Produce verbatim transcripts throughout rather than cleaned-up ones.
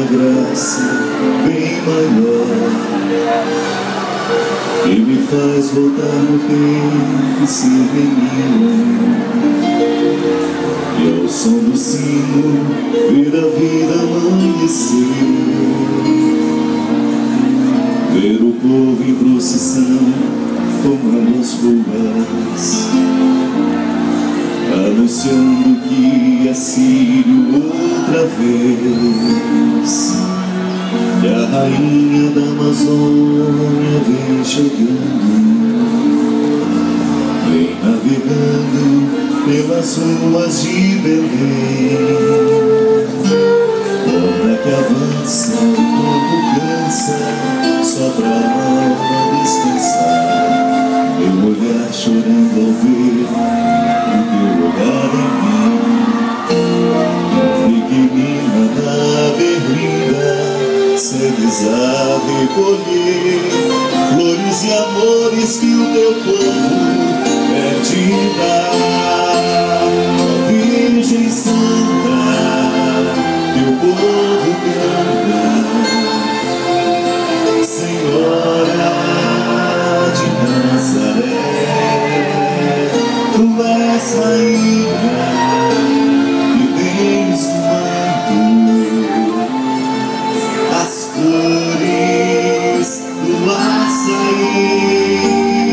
graça bem maior, que me faz voltar no tempo e ser menino, e ao som do sino ver a vida amanhecer, ver o povo em procissão tomando as ruas, anunciando que é Sírio outra vez, e a rainha da Amazônia vem chegando, vem navegando pelas ruas de Belém. Onda que avança, o corpo cansa, só pra alma descansar, meu olhar chorando ao ver o teu olhar em mim. Pequenina na berlinda, cedes a recolher flores e amores que o teu povo quer te dar. Ó Virgem Santa, teu povo canta, Senhora de Nazaré, tu és rainha e tens no manto as cores do açaí.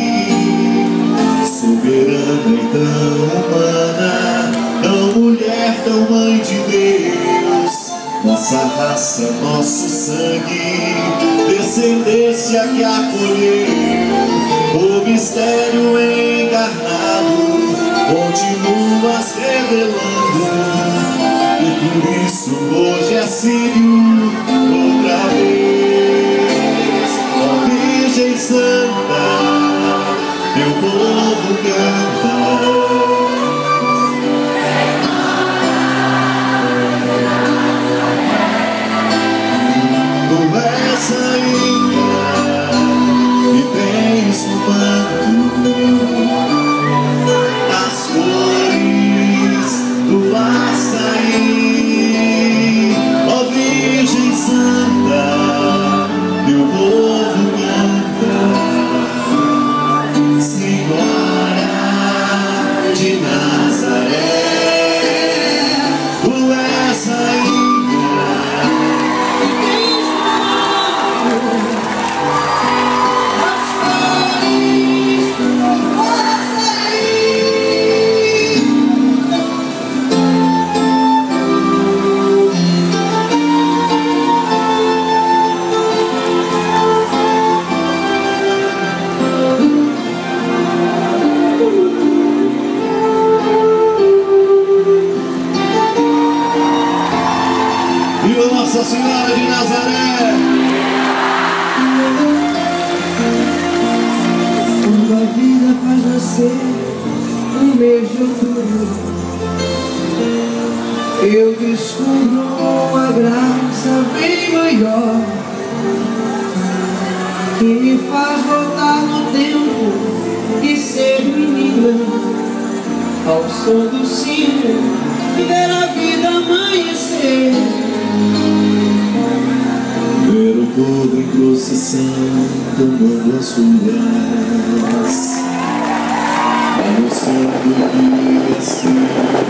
Soberana e tão humana, tão mulher, tão mãe de Deus, nossa raça, nosso sangue, descendência que acolheu o mistério encarnado, continuas revelando, e por isso hoje é Sírio outra vez. Ó Virgem Santa, teu povo canta, tu és rainha e tens no manto as cores do açaí. Ó Virgem Santa, teu povo canta, Senhora de Nazaré, tu és rainha e tens no manto as cores do açaí. Viva Nossa Senhora de Nazaré! Quando a vida faz nascer no mês de outubro, eu descubro uma graça bem maior, que me faz voltar no tempo e ser menina, ao som do sino e ver a vida amanhecer, ver o povo em procissão tomando as ruas, anunciando que é Sírio